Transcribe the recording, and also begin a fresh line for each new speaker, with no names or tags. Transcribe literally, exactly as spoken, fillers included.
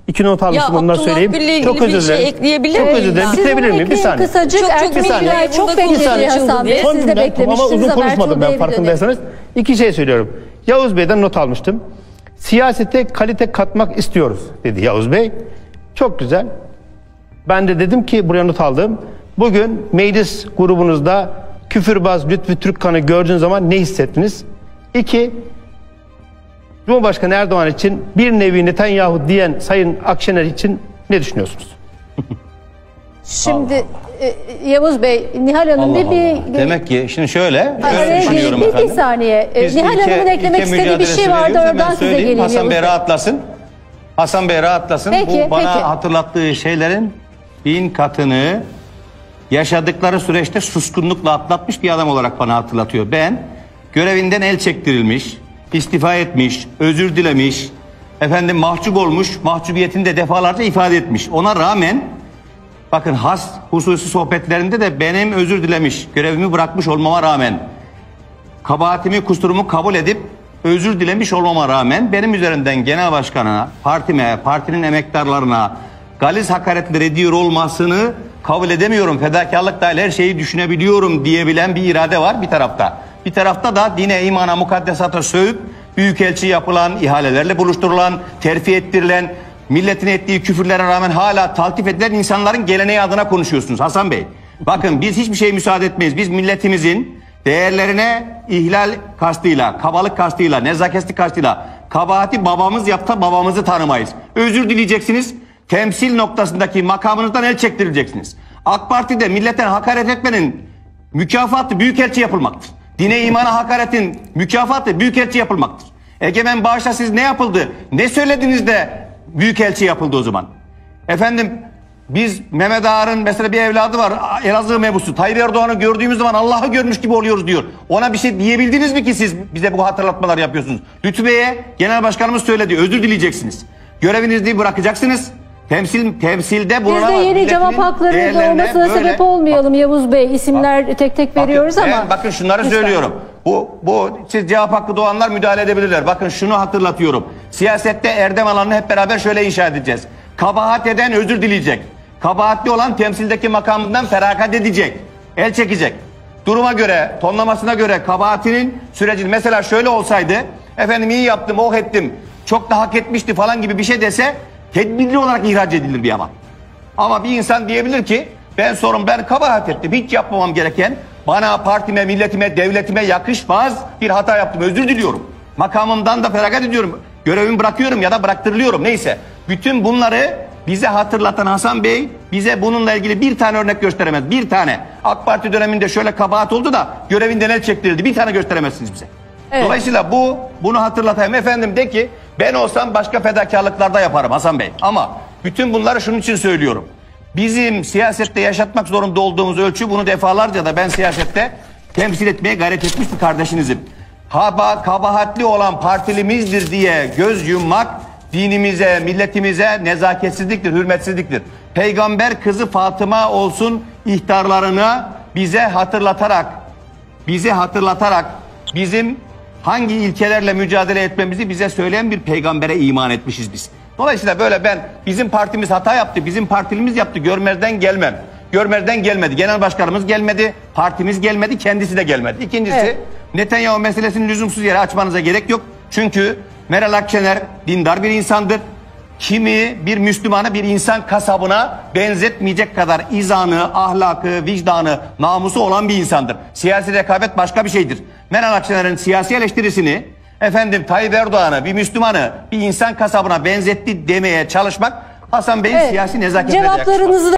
İki not almıştım, onları söyleyeyim. Çok özür dilerim.
Şey ekleyebilir
çok özür dilerim. Bitirebilir miyim? Bir saniye.
Kısacık,
çok, çok,
bir saniye. Çok bekledi Hasan Bey. Siz de beklemiştiniz.
Ama uzun konuşmadım ben, farkındaysanız. İki şey söylüyorum. Yavuz Bey'den not almıştım. Siyasete kalite katmak istiyoruz dedi Yavuz Bey. Çok güzel. Ben de dedim ki, buraya not aldım. Bugün meclis grubunuzda küfürbaz Lütfü Türkkan'ı gördüğünüz zaman ne hissettiniz? İki, Cumhurbaşkanı Erdoğan için bir nevi Netanyahu diyen Sayın Akşener için ne düşünüyorsunuz?
Şimdi e, Yavuz Bey, Nihal Hanım
Allah
bir, bir
Allah. Demek ki şimdi şöyle, şöyle düşünüyorum
bir,
efendim.
bir saniye.
Biz
Nihal
ilke,
Hanım'ın eklemek istediği bir şey vardı, oradan size geleyim.
Hasan Bey rahatlasın. Hasan Bey rahatlasın.
Peki,
Bu bana
peki.
hatırlattığı şeylerin bin katını yaşadıkları süreçte suskunlukla atlatmış bir adam olarak bana hatırlatıyor. Ben görevinden el çektirilmiş, istifa etmiş, özür dilemiş, efendim mahcup olmuş, mahcubiyetini de defalarca ifade etmiş. Ona rağmen bakın has hususi sohbetlerinde de benim özür dilemiş, görevimi bırakmış olmama rağmen, kabahatimi, kusurumu kabul edip özür dilemiş olmama rağmen benim üzerimden genel başkanına, partime, partinin emektarlarına galiz hakaretler ediyor olmasını kabul edemiyorum. Fedakarlık dahil her şeyi düşünebiliyorum diyebilen bir irade var bir tarafta. Bir tarafta da dine, imana, mukaddesata sövüp büyükelçi yapılan, ihalelerle buluşturulan, terfi ettirilen, milletin ettiği küfürlere rağmen hala taltif edilen insanların geleneği adına konuşuyorsunuz Hasan Bey. Bakın biz hiçbir şey müsaade etmeyiz. Biz milletimizin değerlerine ihlal kastıyla, kabalık kastıyla, nezaketli kastıyla kabahati babamız yapsa babamızı tanımayız. Özür dileyeceksiniz. Temsil noktasındaki makamınızdan el çektireceksiniz. AK Parti'de milletten hakaret etmenin mükafatı büyükelçi yapılmaktır. Dine imana hakaretin mükafatı büyükelçi yapılmaktır. Egemen bağışla siz ne yapıldı? Ne söylediniz de büyükelçi yapıldı o zaman? Efendim biz Mehmet Ağar'ın mesela bir evladı var, Elazığ mebusu. Tayyip Erdoğan'ı gördüğümüz zaman Allah'ı görmüş gibi oluyoruz diyor. Ona bir şey diyebildiniz mi ki siz bize bu hatırlatmalar yapıyorsunuz? Lütfü Bey'e genel başkanımız söyledi, özür dileyeceksiniz. Görevinizi bırakacaksınız. Temsil, temsilde bulunan...
Biz de yeni cevap haklarının doğmasına sebep olmayalım Yavuz Bey. İsimler bak, tek tek veriyoruz
bakın,
ama...
Ben, bakın şunları
lütfen
söylüyorum. Bu, bu siz cevap hakkı doğanlar müdahale edebilirler. Bakın şunu hatırlatıyorum. Siyasette erdem alanını hep beraber şöyle inşa edeceğiz. Kabahat eden özür dileyecek. Kabahatli olan temsildeki makamından feragat edecek. El çekecek. Duruma göre, tonlamasına göre kabahatinin sürecini... Mesela şöyle olsaydı, efendim iyi yaptım, oh ettim, çok da hak etmişti falan gibi bir şey dese... Tedbirli olarak ihraç edilir bir ama. Ama bir insan diyebilir ki ben sorun ben kabahat ettim. Hiç yapmamam gereken bana, partime, milletime, devletime yakışmaz bir hata yaptım. Özür diliyorum. Makamımdan da feragat ediyorum. Görevimi bırakıyorum ya da bıraktırılıyorum. Neyse. Bütün bunları bize hatırlatan Hasan Bey bize bununla ilgili bir tane örnek gösteremez. Bir tane. AK Parti döneminde şöyle kabahat oldu da görevinden el çektirildi. Bir tane gösteremezsiniz bize. Evet. Dolayısıyla bu bunu hatırlatayım efendim, de ki ben olsam başka fedakarlıklarda yaparım Hasan Bey. Ama bütün bunları şunun için söylüyorum. Bizim siyasette yaşatmak zorunda olduğumuz ölçü, bunu defalarca da ben siyasette temsil etmeye gayret etmiş bir kardeşinizim. Haba, kabahatli olan partilimizdir diye göz yummak dinimize, milletimize nezaketsizliktir, hürmetsizliktir. Peygamber kızı Fatıma olsun ihtarlarına bize hatırlatarak, bize hatırlatarak bizim hangi ilkelerle mücadele etmemizi bize söyleyen bir peygambere iman etmişiz biz. Dolayısıyla böyle ben bizim partimiz hata yaptı, bizim partilimiz yaptı, görmezden gelmem. Görmezden gelmedi. Genel başkanımız gelmedi, partimiz gelmedi, kendisi de gelmedi. İkincisi evet. Netanyahu meselesini lüzumsuz yere açmanıza gerek yok. Çünkü Meral Akşener dindar bir insandır. Kimi bir Müslümanı bir insan kasabına benzetmeyecek kadar izanı, ahlakı, vicdanı, namusu olan bir insandır. Siyasi rekabet başka bir şeydir. Meral Akşener'in siyasi eleştirisini efendim Tayyip Erdoğan'ı bir Müslümanı bir insan kasabına benzetti demeye çalışmak Hasan Bey'in evet. siyasi nezaketine yakışmaz.